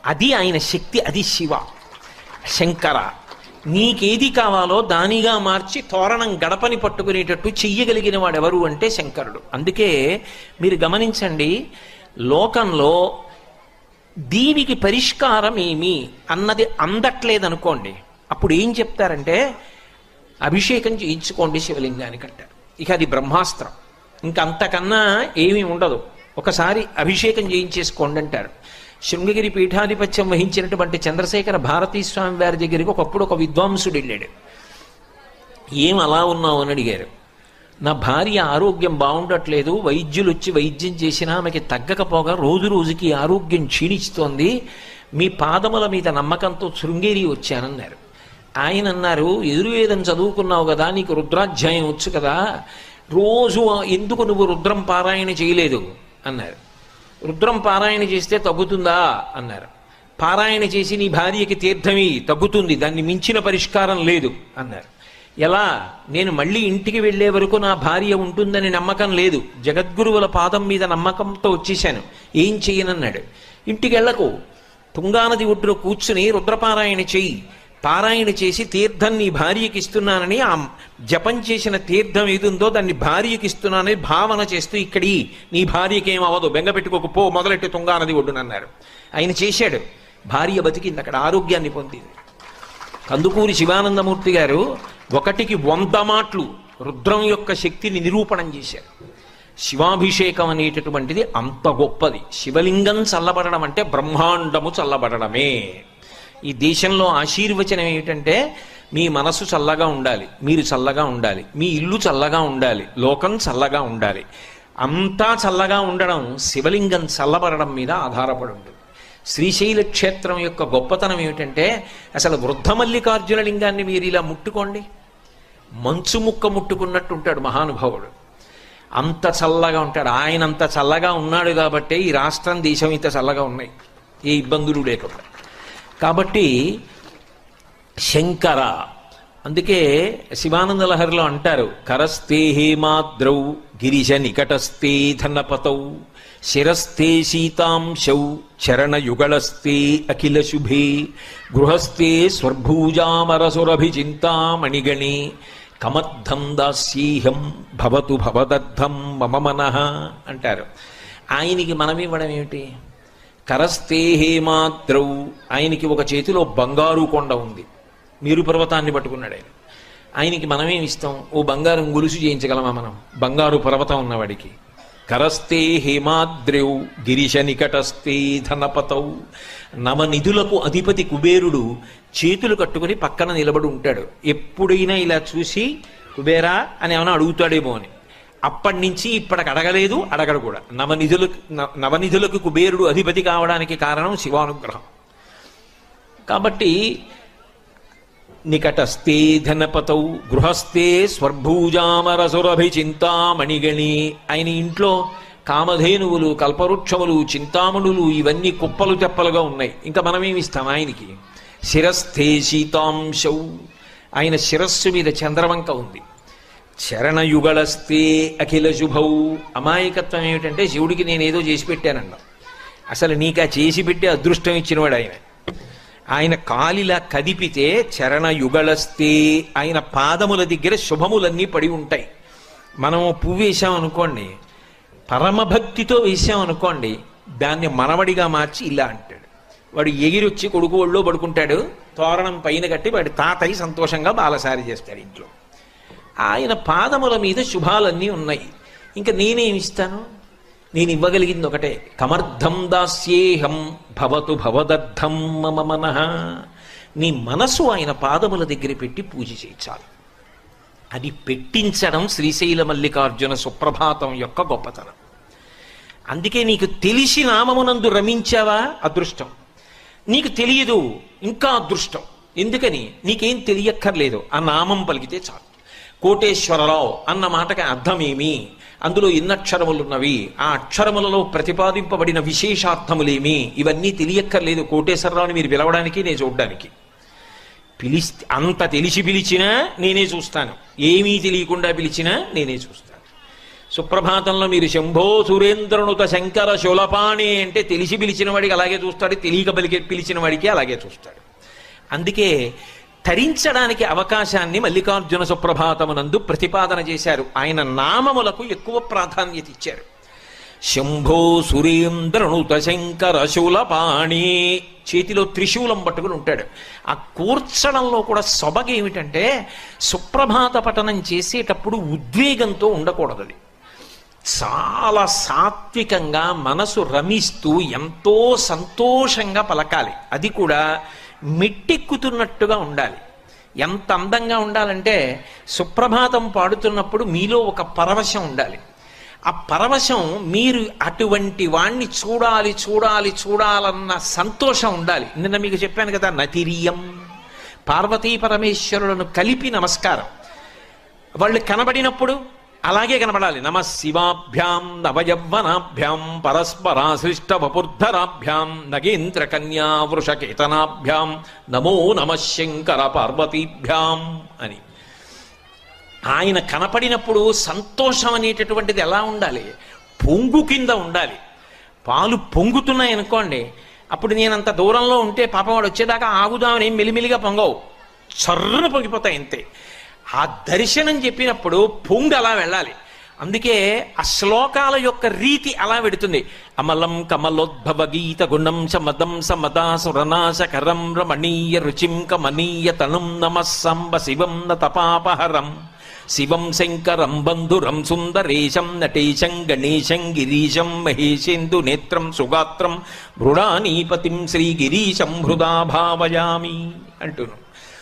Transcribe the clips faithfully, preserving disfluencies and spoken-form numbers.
అది ఆయన శక్తి, అది శివ. శంకర నీకేది కావాలో దానిగా మార్చి తోరణం గడపని పట్టుకునేటట్టు చెయ్యగలిగిన వాడెవరు అంటే శంకరుడు. అందుకే మీరు గమనించండి, లోకంలో దీనికి పరిష్కారం ఏమి అన్నది అందట్లేదనుకోండి, అప్పుడు ఏం చెప్తారంటే అభిషేకం చేయించుకోండి శివలింగానికి అంటారు. ఇక అది బ్రహ్మాస్త్రం, ఇంకా అంతకన్నా ఏమీ ఉండదు. ఒకసారి అభిషేకం చేయించేసుకోండి అంటారు. శృంగగిరి పీఠాధిపత్యం వహించినటువంటి చంద్రశేఖర భారతీ స్వామి వారి దగ్గరికి ఒకప్పుడు ఒక విద్వాంసుడు వెళ్ళాడు. ఏం అలా ఉన్నావు అని అడిగారు. నా భార్య ఆరోగ్యం బాగుండట్లేదు, వైద్యులు వచ్చి వైద్యం చేసినా ఆమెకి తగ్గకపోగా రోజు రోజుకి ఆరోగ్యం క్షీణిస్తోంది, మీ పాదముల మీద నమ్మకంతో శృంగేరి వచ్చానన్నారు. ఆయన అన్నారు, ఎదురువేదం చదువుకున్నావు కదా, నీకు రుద్రాధ్యాయం వచ్చు కదా, రోజు ఎందుకు నువ్వు రుద్రం పారాయణ చేయలేదు అన్నారు. రుద్రం పారాయణ చేస్తే తగ్గుతుందా అన్నారు. పారాయణ చేసి నీ భార్యకి తీర్థమి తగ్గుతుంది, దాన్ని మించిన పరిష్కారం లేదు అన్నారు. ఎలా? నేను మళ్ళీ ఇంటికి వెళ్లే వరకు నా భార్య ఉంటుందని నమ్మకం లేదు, జగద్గురువుల పాదం మీద నమ్మకంతో వచ్చేశాను, ఏం చెయ్యనన్నాడు. ఇంటికి వెళ్ళకు, తుంగానది ఒడ్డులో కూర్చుని రుద్రపారాయణ చెయ్యి, పారాయణ చేసి తీర్థం నీ భార్యకి ఇస్తున్నానని, ఆ జపం చేసిన తీర్థం ఏదుందో దాన్ని భార్యకి ఇస్తున్నానని భావన చేస్తూ ఇక్కడి నీ భార్యకి ఏం అవ్వదు, బెంగ పెట్టుకోకు, పో మొదలెట్టి తుంగానది ఒడ్డునన్నారు. ఆయన చేశాడు, భార్య బతికింది, అక్కడ ఆరోగ్యాన్ని పొందింది. కందుకూరి శివానందమూర్తి గారు ఒకటికి వంద మాటలు రుద్రం యొక్క శక్తిని నిరూపణం చేశారు. శివాభిషేకం అనేటటువంటిది అంత గొప్పది. శివలింగం చల్లబడడం అంటే బ్రహ్మాండము చల్లబడడమే. ఈ దేశంలో ఆశీర్వచనం ఏమిటంటే మీ మనసు చల్లగా ఉండాలి, మీరు చల్లగా ఉండాలి, మీ ఇల్లు చల్లగా ఉండాలి, లోకం చల్లగా ఉండాలి. అంతా చల్లగా ఉండడం శివలింగం చల్లబడడం మీద ఆధారపడి ఉంటుంది. శ్రీశైల క్షేత్రం యొక్క గొప్పతనం ఏమిటంటే అసలు వృద్ధ మల్లికార్జున లింగాన్ని మీరు ఇలా ముట్టుకోండి, మంచు ముక్క ముట్టుకున్నట్టు ఉంటాడు మహానుభావుడు, అంత చల్లగా ఉంటాడు. ఆయన అంత చల్లగా ఉన్నాడు కాబట్టే ఈ రాష్ట్రం దేశం ఇంత చల్లగా ఉన్నాయి, ఏ ఇబ్బందులు లేకుండా. కాబట్టి శంకర, అందుకే శివానంద లహరిలో అంటారు, కరస్తే హేమాద్రౌ గిరిజ నికటస్తే ధనపతౌ శిరస్తే శీతాంశౌ చరణయుగళస్తే అఖిల శుభే గృహస్థే స్వర్భూజామరసురభిచింతామణిగణే కమర్థం దాస్యేహం భవతు భవదర్థం మమ మనః అంటారు. ఆయనకి మనం ఇవ్వడం ఏమిటి? కరస్తే హేమాద్రౌ, ఆయనకి ఒక చేతిలో బంగారు కొండ ఉంది, మేరు పర్వతాన్ని పట్టుకున్నాడు ఆయన. ఆయనకి మనమేమి ఇస్తాం? ఓ బంగారం గొలుసు చేయించగలమా మనం బంగారు పర్వతం ఉన్నవాడికి? కరస్తే హేమాద్రౌ గిరిశ నికటస్తే ధనపతౌ, నవనిధులకు అధిపతి కుబేరుడు చేతులు కట్టుకుని పక్కన నిలబడి ఉంటాడు. ఎప్పుడైనా ఇలా చూసి కుబేరా అని ఏమైనా అడుగుతాడేమో అని. అప్పటి నుంచి ఇప్పటికి అడగలేదు, అడగడు కూడా. నవనిధులకు నవనిధులకు కుబేరుడు అధిపతి కావడానికి కారణం శివానుగ్రహం. కాబట్టి నికటస్తే ధనపతౌ గృహస్థే స్వర్భూజామరసురభిచింతామణిగణి, ఆయన ఇంట్లో కామధేనువులు, కల్పవృక్షములు, చింతామణులు ఇవన్నీ కుప్పలు తెప్పలుగా ఉన్నాయి. ఇంకా మనమేమిస్తాం ఆయనకి? శిరస్థే శీతాంశౌ, ఆయన శిరస్సు మీద చంద్రవంక ఉంది. చరణయుగళస్తే అఖిల శుభౌ, అమాయకత్వం ఏమిటంటే శివుడికి నేనేదో చేసి పెట్టానన్నా, అసలు నీకు ఆ చేసి పెట్టే అదృష్టం ఇచ్చినవాడు ఆయన. ఆయన కాలిలా కదిపితే చరణయుగళస్తే, ఆయన పాదముల దగ్గర శుభములన్నీ పడి ఉంటాయి. మనం పువ్వు వేసాం అనుకోండి, పరమభక్తితో వేసాం అనుకోండి, దాన్ని మనవడిగా మార్చి ఇలా అంటాడు. వాడు ఎగిరొచ్చి కొడుకు ఒళ్ళో పడుకుంటాడు, తోరణం పైన కట్టి వాడి తాతయ్య సంతోషంగా బాలసారి చేస్తాడు ఇంట్లో. ఆయన పాదముల మీద శుభాలన్నీ ఉన్నాయి. ఇంకా నేనేమిస్తాను? నేను ఇవ్వగలిగింది ఒకటే, కమర్థం దాస్యేహం భవతు భవదర్థం మమ మనః. నీ మనసు ఆయన పాదముల దగ్గర పెట్టి పూజ చేయించాలి. అది పెట్టించడం శ్రీశైల మల్లికార్జున సుప్రభాతం యొక్క గొప్పతనం. అందుకే నీకు తెలిసి నామమునందు రమించావా అదృష్టం, నీకు తెలియదు ఇంకా అదృష్టం. ఎందుకని? నీకేం తెలియక్కర్లేదు, ఆ నామం పలికితే చాలు. కోటేశ్వరరావు అన్న మాటకి అర్థమేమి, అందులో ఎన్ని అక్షరములున్నవి, ఆ అక్షరములలో ప్రతిపాదింపబడిన విశేషార్థములేమి, ఇవన్నీ తెలియక్కర్లేదు. కోటేశ్వరరావుని మీరు పిలవడానికి, నేను చూడ్డానికి. పిలిస్తే అంత తెలిసి పిలిచినా నేనే చూస్తాను, ఏమీ తెలియకుండా పిలిచినా నేనే చూస్తాను. సుప్రభాతంలో మీరు శంభో సురేంద్రనుత శంకర శూలపాణి అంటే తెలిసి పిలిచిన వాడికి అలాగే చూస్తాడు, తెలియక పలికి పిలిచిన వాడికి అలాగే చూస్తాడు. అందుకే తరించడానికి అవకాశాన్ని మల్లికార్జున సుప్రభాతమునందు ప్రతిపాదన చేశారు. ఆయన నామములకు ఎక్కువ ప్రాధాన్యత ఇచ్చారు. శంభో సురేంద్రనుత శంకర శూలపాణి, చేతిలో త్రిశూలం పట్టుకుని ఉంటాడు. ఆ కూర్చడంలో కూడా సొబగేమిటంటే సుప్రభాత పఠనం చేసేటప్పుడు ఉద్వేగంతో ఉండకూడదు. అది చాలా సాత్వికంగా మనసు రమిస్తూ ఎంతో సంతోషంగా పలకాలి. అది కూడా మెట్టెక్కుతున్నట్టుగా ఉండాలి. ఎంత అందంగా ఉండాలంటే సుప్రభాతం పాడుతున్నప్పుడు మీలో ఒక పరవశం ఉండాలి. ఆ పరవశం మీరు అటువంటి వాణ్ణి చూడాలి చూడాలి చూడాలన్న సంతోషం ఉండాలి. నిన్న మీకు చెప్పాను కదా, నతిరియం పార్వతీ పరమేశ్వరులను కలిపి నమస్కారం. వాళ్ళు కనబడినప్పుడు అలాగే కనబడాలి. నమ శివాభ్యాం నవయవ్వనాభ్యాం పరస్పరాశ్లిష్ట వపుర్ధరాభ్యాం నగేంద్ర కన్యా వృషకేతనాభ్యాం నమో నమ శంకర పార్వతీభ్యాం అని. ఆయన కనపడినప్పుడు సంతోషం అనేటటువంటిది ఎలా ఉండాలి? పొంగు కింద ఉండాలి. పాలు పొంగుతున్నాయి అనుకోండి, అప్పుడు నేను అంత దూరంలో ఉంటే పాపం వాడు వచ్చేదాకా ఆగుదామని మెలిమెలిగా పొంగవు, చర్రున పొంగిపోతాయి అంతే. ఆ దర్శనం చెప్పినప్పుడు పొంగు అలా వెళ్ళాలి. అందుకే ఆ శ్లోకాల యొక్క రీతి అలా పెడుతుంది. అమలం కమలోద్భవ గీత గుణం సమదం సమదాసురనాశకరం రమణీయ రుచిం కమనీయ తనుం నమ సంబ శివం నతపాపహరం శివం శంకరం బంధురం సుందరేశం నటేశం గణేశం గిరీశం మహేశేందు నేత్రం సుగాత్రం మృడానీపతిం శ్రీగిరీశం హృదా భావయామి అంటున్నాను.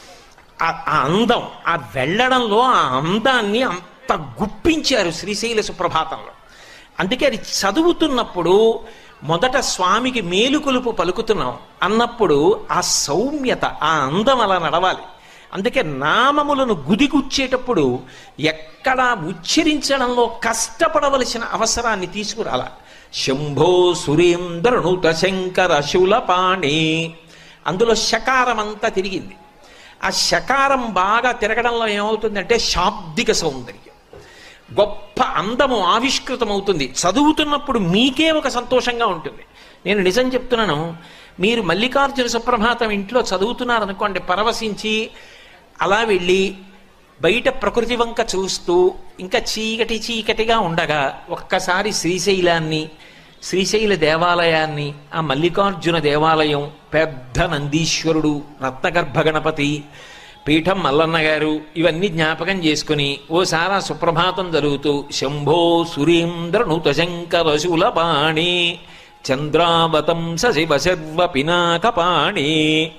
ఆ అందం, ఆ వెళ్ళడంలో ఆ అందాన్ని అంత గుప్పించారు శ్రీశైల సుప్రభాతంలో. అందుకే అది చదువుతున్నప్పుడు మొదట స్వామికి మేలుకొలుపు పలుకుతున్నాం అన్నప్పుడు ఆ సౌమ్యత, ఆ అందం అలా నడవాలి. అందుకే నామములను గుదిగుచ్చేటప్పుడు ఎక్కడా ఉచ్చరించడంలో కష్టపడవలసిన అవసరాన్ని తీసుకురాల. శంభో సురేంద్రనుత శంకర శూలపాణి, అందులో శకారం అంతా తిరిగింది. ఆ శకారం బాగా తిరగడంలో ఏమవుతుందంటే శాబ్దిక సౌందర్యం, గొప్ప అందము ఆవిష్కృతమవుతుంది. చదువుతున్నప్పుడు మీకే ఒక సంతోషంగా ఉంటుంది. నేను నిజం చెప్తున్నాను, మీరు మల్లికార్జున సుప్రభాతం ఇంట్లో చదువుతున్నారనుకోండి, పరవశించి అలా వెళ్ళి బయట ప్రకృతి వంక చూస్తూ ఇంకా చీకటి చీకటిగా ఉండగా ఒక్కసారి శ్రీశైలాన్ని, శ్రీశైల దేవాలయాన్ని, ఆ మల్లికార్జున దేవాలయం, పెద్ద నందీశ్వరుడు, రత్నగర్భ గణపతి పీఠం మల్లన్న గారు, ఇవన్నీ జ్ఞాపకం చేసుకుని ఓసారి సుప్రభాతం జరుగుతూ శంభో సురేంద్రనుత శంకర శూలపాణి చంద్రావతం శివ శర్వ పినాకపాణి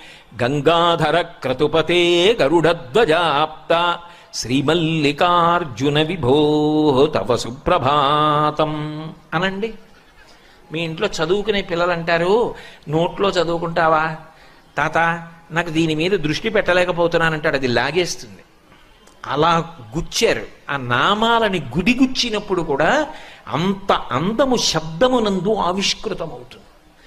గంగాధర క్రతుపతే గరుడధ్వజాప్త శ్రీమల్లికార్జున విభో తవ సుప్రభాతం అనండి. మీ ఇంట్లో చదువుకునే పిల్లలు అంటారు, నోట్లో చదువుకుంటావా తాత, నాకు దీని మీద దృష్టి పెట్టలేకపోతున్నానంటాడు. అది లాగేస్తుంది. అలా గుచ్చారు. ఆ నామాలని గుడిగుచ్చినప్పుడు కూడా అంత అందము శబ్దమునందు ఆవిష్కృతమవుతుంది.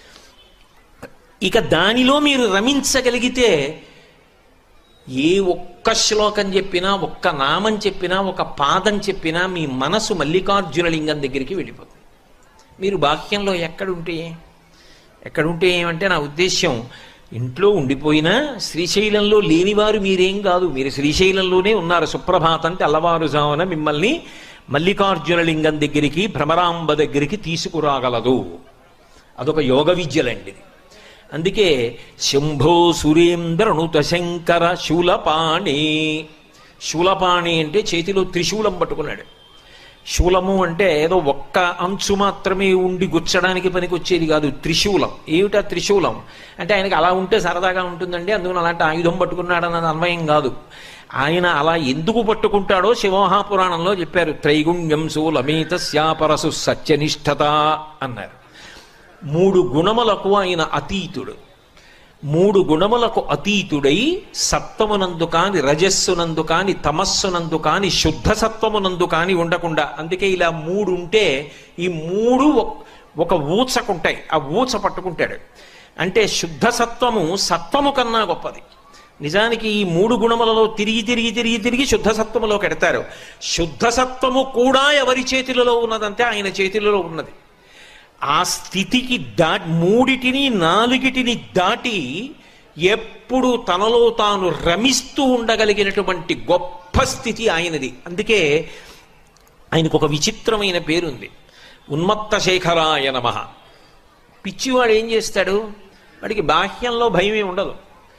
ఇక దానిలో మీరు రమించగలిగితే ఏ ఒక్క శ్లోకం చెప్పినా, ఒక్క నామం చెప్పినా, ఒక పాదం చెప్పినా మీ మనసు మల్లికార్జున లింగం దగ్గరికి వెళ్ళిపోతుంది. మీరు బాహ్యంలో ఎక్కడుంటే ఎక్కడుంటే ఏమంటే నా ఉద్దేశ్యం, ఇంట్లో ఉండిపోయినా శ్రీశైలంలో లేనివారు మీరేం కాదు, మీరు శ్రీశైలంలోనే ఉన్నారు. సుప్రభాతం తెల్లవారుజామున మిమ్మల్ని మల్లికార్జున లింగం దగ్గరికి, భ్రమరాంబ దగ్గరికి తీసుకురాగలదు. అదొక యోగ విద్యలండి. అందుకే శంభో సురేంద్రనుత శంకర శూలపాణి. శూలపాణి అంటే చేతిలో త్రిశూలం పట్టుకున్నాడు. శూలము అంటే ఏదో ఒక్క అంచు మాత్రమే ఉండి గుచ్చడానికి పనికి వచ్చేది కాదు, త్రిశూలం. ఏమిటా త్రిశూలం అంటే ఆయనకి అలా ఉంటే సరదాగా ఉంటుందండి, అందుకని అలాంటి ఆయుధం పట్టుకున్నాడు అన్నది అన్వయం కాదు. ఆయన అలా ఎందుకు పట్టుకుంటాడో శివమహాపురాణంలో చెప్పారు. త్రైగుణ్యం శూలమేతస్యాపరసు సత్యనిష్టత అన్నారు. మూడు గుణములకు ఆయన అతీతుడు. మూడు గుణములకు అతీతుడై సత్వమునందు కాని, రజస్సునందు కాని, తమస్సునందు కాని, శుద్ధ సత్వమునందు కాని ఉండకుండా, అందుకే ఇలా మూడు ఉంటే ఈ మూడు ఒక ఊచకుంటాయి. ఆ ఊచ పట్టుకుంటాడు. అంటే శుద్ధ సత్వము సత్వము కన్నా గొప్పది, నిజానికి ఈ మూడు గుణములలో తిరిగి తిరిగి తిరిగి తిరిగి శుద్ధ సత్వములో కెడతారు. శుద్ధ సత్వము కూడా ఎవరి చేతులలో ఉన్నదంటే ఆయన చేతులలో ఉన్నది. ఆ స్థితికి దాటి మూడిటిని నాలుగిటిని దాటి ఎప్పుడు తనలో తాను రమిస్తూ ఉండగలిగినటువంటి గొప్ప స్థితి ఆయనది. అందుకే ఆయనకు ఒక విచిత్రమైన పేరుంది, ఉన్మత్త శేఖరాయ నమః. పిచ్చివాడు ఏం చేస్తాడు? వాడికి బాహ్యంలో భయమే ఉండదు.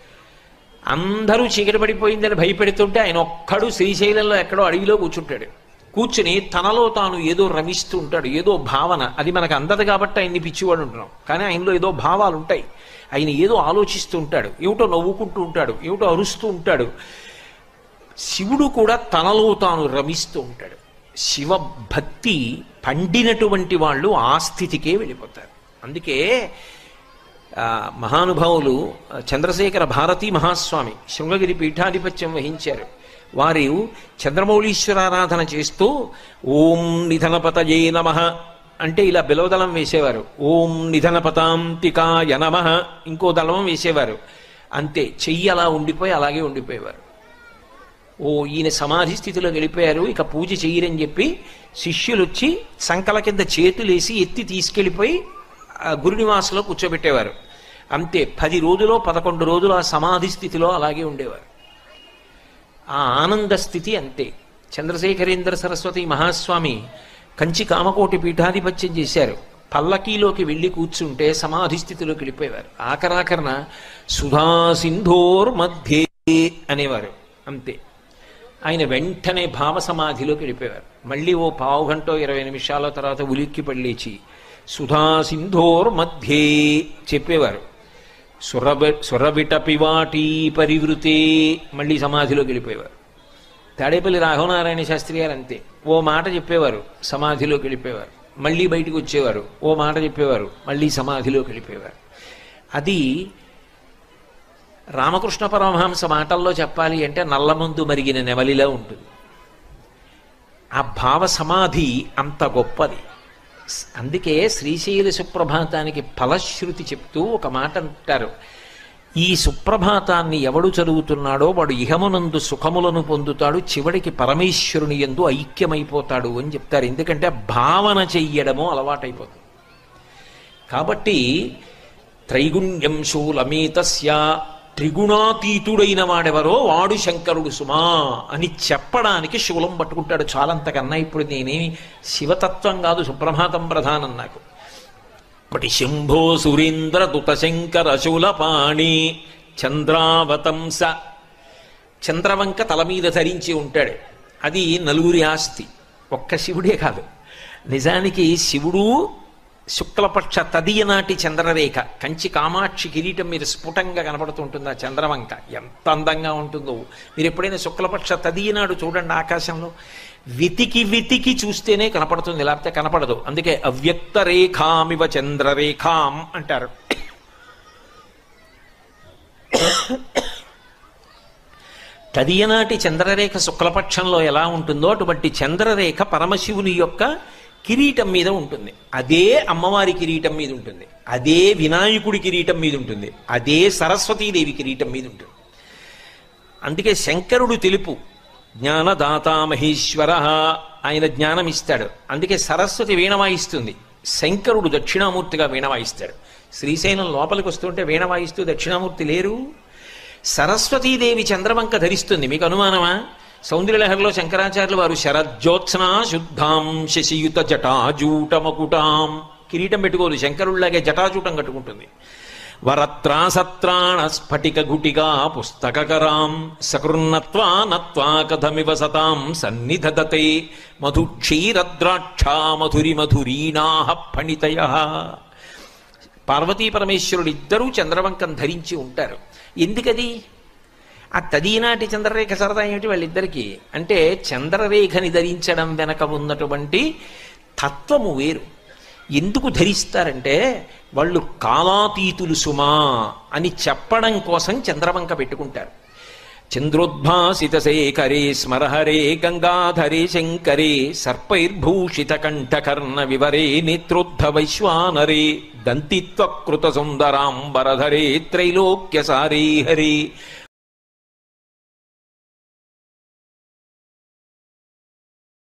అందరూ చీకటి పడిపోయిందని భయపెడుతుంటే ఆయన ఒక్కడు శ్రీశైలంలో ఎక్కడో అడవిలో కూర్చుంటాడు. కూర్చుని తనలో తాను ఏదో రమిస్తూ ఉంటాడు, ఏదో భావన. అది మనకు అందదు కాబట్టి ఆయన్ని పిచ్చివాడు ఉంటున్నాం, కానీ ఆయనలో ఏదో భావాలు ఉంటాయి. ఆయన ఏదో ఆలోచిస్తూ ఉంటాడు, ఏమిటో నవ్వుకుంటూ ఉంటాడు, ఏమిటో అరుస్తూ ఉంటాడు. శివుడు కూడా తనలో తాను రమిస్తూ ఉంటాడు. శివభక్తి పండినటువంటి వాళ్ళు ఆ స్థితికే వెళ్ళిపోతారు. అందుకే మహానుభావులు చంద్రశేఖర భారతీ మహాస్వామి శృంగగిరి పీఠాధిపత్యం వహించారు. వారు చంద్రమౌళీశ్వరారాధన చేస్తూ ఓం నిధనపతయే నమః అంటే ఇలా బిలవదళం వేసేవారు. ఓం నిధనపతాంతికాయ నమః ఇంకో దళం వేసేవారు. అంతే, చెయ్యి అలా ఉండిపోయి అలాగే ఉండిపోయేవారు. ఓ ఈయన సమాధి స్థితిలో వెళ్ళిపోయారు, ఇక పూజ చెయ్యరని చెప్పి శిష్యులు వచ్చి సంకల కింద చేతులేసి ఎత్తి తీసుకెళ్ళిపోయి గురునివాసంలో కూర్చోబెట్టేవారు. అంతే, పది రోజులో పదకొండు రోజులు ఆ సమాధి స్థితిలో అలాగే ఉండేవారు. ఆ ఆనంద స్థితి అంతే. చంద్రశేఖరేంద్ర సరస్వతి మహాస్వామి కంచి కామకోటి పీఠాధిపత్యం చేశారు. పల్లకీలోకి వెళ్ళి కూర్చుంటే సమాధి స్థితిలోకి వెళ్ళిపోయేవారు. ఆఖరాఖరణ సుధా సింధోర్ మధ్యే అనేవారు. అంతే, ఆయన వెంటనే భావ సమాధిలోకి వెళ్ళిపోయేవారు. మళ్ళీ ఓ పావు గంటో ఇరవై నిమిషాల తర్వాత ఉలిక్కి పళ్ళేచి సుధా సింధోర్ మధ్యే చెప్పేవారు. సురబ సురబిటపివాటీ పరివృతే మళ్ళీ సమాధిలోకి వెళ్ళిపోయేవారు. తాడేపల్లి రాఘవనారాయణ శాస్త్రి గారు అంతే, ఓ మాట చెప్పేవారు, సమాధిలోకి వెళ్ళిపోయేవారు. మళ్ళీ బయటకు వచ్చేవారు, ఓ మాట చెప్పేవారు, మళ్ళీ సమాధిలోకి వెళ్ళిపోయేవారు. అది రామకృష్ణ పరమహంస మాటల్లో చెప్పాలి అంటే నల్లమందు మరిగిన నెమలిలా ఉంటుంది. ఆ భావ సమాధి అంత గొప్పది. అందుకే శ్రీశైల సుప్రభాతానికి ఫలశ్రుతి చెప్తూ ఒక మాట అంటారు, ఈ సుప్రభాతాన్ని ఎవడు చదువుతున్నాడో వాడు ఇహమునందు సుఖములను పొందుతాడు, చివడికి పరమేశ్వరుని యందు ఐక్యమైపోతాడు అని చెప్తారు. ఎందుకంటే భావన చెయ్యడము అలవాటైపోతుంది. కాబట్టి త్రైగుణ్యం శూలమేతస్య, త్రిగుణాతీతుడైన వాడెవరో వాడు శంకరుడు సుమా అని చెప్పడానికి శూలం పట్టుకుంటాడు చాలంతకన్నా. ఇప్పుడు నేనేమి శివతత్వం కాదు, సుప్రభాతం ప్రధానం నాకు. ఒకటి శంభో సురేంద్ర దుత శంకర శూలపాణి చంద్రావతంస, చంద్రవంక తల మీద ధరించి ఉంటాడు. అది నలుగురి ఆస్తి, ఒక్క శివుడే కాదు. నిజానికి శివుడు శుక్లపక్ష తదియనాటి చంద్రరేఖ కంచి కామాక్షి కిరీటం మీద స్ఫుటంగా కనపడుతుంటుంది. ఆ చంద్రవంక ఎంత అందంగా ఉంటుందో మీరు ఎప్పుడైనా శుక్లపక్ష తదియనాడు చూడండి ఆకాశంలో, వెతికి వెతికి చూస్తేనే కనపడుతుంది, లేకపోతే కనపడదు. అందుకే అవ్యక్త రేఖామివ చంద్రరేఖాం అంటారు. తదియనాటి చంద్రరేఖ శుక్లపక్షంలో ఎలా ఉంటుందో అటువంటి చంద్రరేఖ పరమశివుని యొక్క కిరీటం మీద ఉంటుంది. అదే అమ్మవారి కిరీటం మీద ఉంటుంది, అదే వినాయకుడి కిరీటం మీద ఉంటుంది, అదే సరస్వతీదేవి కిరీటం మీద ఉంటుంది. అందుకే శంకరుడు తెలుపు, జ్ఞానదాత మహేశ్వర, ఆయన జ్ఞానం ఇస్తాడు. అందుకే సరస్వతి వీణ వాయిస్తుంది, శంకరుడు దక్షిణామూర్తిగా వీణ వాయిస్తాడు. శ్రీశైలం లోపలికి వస్తుంటే వీణ వాయిస్తూ దక్షిణామూర్తి లేరు. సరస్వతీదేవి చంద్రవంక ధరిస్తుంది. మీకు అనుమానమా? సౌందర్యలహరిలో శంకరాచార్యులు వారు శరజ్యోత్స్నా శుద్ధాం శశియుత జటాజూటమకుటాం, కిరీటం పెట్టుకోదు, శంకరుల్లాగే జటాజూటం కట్టుకుంటుంది. వరత్రాసత్రాణ స్ఫటిక గుటిగా పుస్తకరాం సకృన్నత్వా నత్వా కథమివ సతాం సన్నిధదతే మధుక్షీరద్రాక్షా మధురి మధురీణాః ఫణితయః. పార్వతీ పరమేశ్వరుడు ఇద్దరూ చంద్రవంకం ధరించి ఉంటారు. ఎందుకది? ఆ తదీనాటి చంద్రరేఖ సరదా ఏమిటి వాళ్ళిద్దరికీ అంటే, చంద్రరేఖని ధరించడం వెనక ఉన్నటువంటి తత్వము వేరు. ఎందుకు ధరిస్తారంటే వాళ్ళు కాలాతీతులు సుమా అని చెప్పడం కోసం చంద్రవంక పెట్టుకుంటారు. చంద్రోద్భాసిత శేఖరే స్మరహరే గంగాధరే శంకరే సర్పైర్భూషిత కంఠకర్ణ వివరే నేత్రోద్ధ వైశ్వానరే దంతిత్వకృత సుందరాంబరధరే త్రైలోక్య సారే హరే